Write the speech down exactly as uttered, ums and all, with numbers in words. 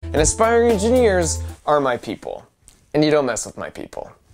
And aspiring engineers are my people. And you don't mess with my people.